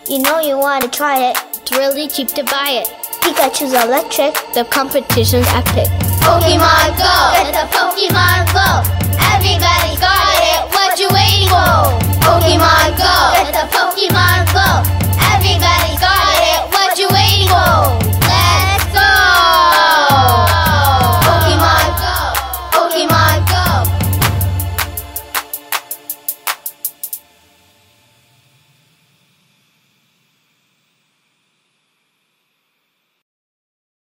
You know you want to try it. It's really cheap to buy it. Pikachu's electric. The competition's epic. Pokemon Go! Get the Pokemon Go! Everybody got it! What you waiting for? Pokemon Go! Get the Pokemon